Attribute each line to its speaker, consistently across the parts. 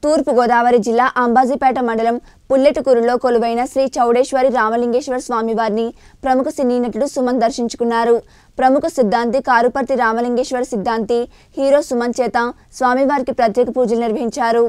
Speaker 1: తూర్పు గోదావరి జిల్లా అంబాజీపేట మండలం పుల్లెటకూరులో కొలువైన శ్రీ చౌడేశ్వరి రామలింగేశ్వర స్వామివారిని ప్రముఖ సినీ నటుడు సుమన్ దర్శించుకున్నారు. ప్రముఖ సిద్ధాంతి కారుపర్తి రామలింగేశ్వర సిద్ధాంతి హీరో సుమన్ చేత స్వామివారికి ప్రత్యేక పూజలు నిర్వహించారు.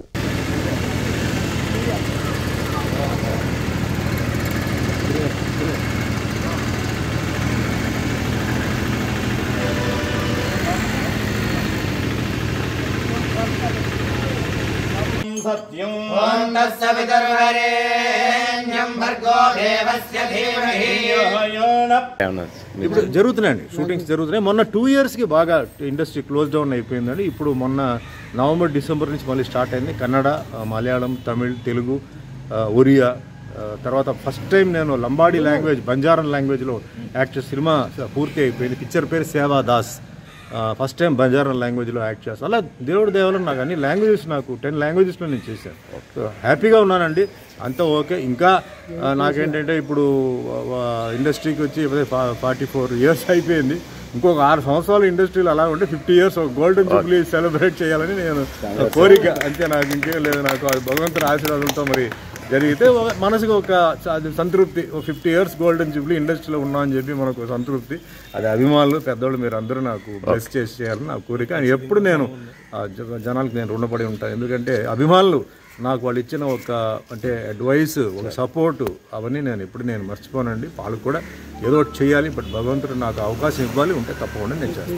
Speaker 2: सत्यं ओम तस्य विदर्वरेण्यं भर्गो देवस्य धीमहि
Speaker 3: ఇప్పుడు జరుగుతున్నాయండి షూటింగ్స్ జరుగుతున్నాయి. మొన్న 2 ఇయర్స్కి బాగా ఇండస్ట్రీ క్లోజ్ డౌన్ అయిపోయిందండి. ఇప్పుడు మొన్న నవంబర్ డిసెంబర్ నుంచి మళ్ళీ స్టార్ట్ అయింది. కన్నడ, మలయాళం, తమిళ్, తెలుగు, ఒరియా, తర్వాత ఫస్ట్ టైం నేను లంబాడీ లాంగ్వేజ్ బంజారన్ లాంగ్వేజ్లో యాక్ట్ సినిమా పూర్తి అయిపోయింది. పిక్చర్ పేరు సేవాదాస్. ఫస్ట్ టైం బంజారన్ లాంగ్వేజ్లో యాక్ట్ చేస్తాను. అలా దేవుడి దేవాలను నాకు అన్ని లాంగ్వేజెస్ నాకు 10 లాంగ్వేజెస్లో నేను చేశాను. సో హ్యాపీగా ఉన్నానండి, అంతా ఓకే. ఇంకా నాకేంటంటే ఇప్పుడు ఇండస్ట్రీకి వచ్చి 44 ఇయర్స్ అయిపోయింది. ఇంకొక 6 సంవత్సరాలు ఇండస్ట్రీలో అలా ఉంటే 50 ఇయర్స్ గోల్డెన్ జూబ్లీ సెలబ్రేట్ చేయాలని నేను కోరిక, అంతే. నాకు ఇంకేం లేదు. నాకు భగవంతుని ఆశీర్వాదంతో మరి జరిగితే మనసుకు ఒక సంతృప్తి. 50 ఇయర్స్ గోల్డెన్ జూబ్లీ ఇండస్ట్రీలో ఉన్నామని చెప్పి మనకు సంతృప్తి. అది అభిమానులు పెద్దవాళ్ళు మీరు అందరూ నాకు బ్లెస్ చేసి చేయాలని నా కోరిక. అని ఎప్పుడు నేను జనాలకు నేను రుణపడి ఉంటాను. ఎందుకంటే అభిమానులు నాకు వాళ్ళు ఇచ్చిన ఒక అంటే అడ్వైస్, ఒక సపోర్టు, అవన్నీ నేను ఎప్పుడు నేను మర్చిపోనండి. వాళ్ళకు కూడా ఏదో ఒకటి చేయాలి. బట్ భగవంతుడు నాకు అవకాశం ఇవ్వాలి, ఉంటే తప్పకుండా నేను చేస్తాను.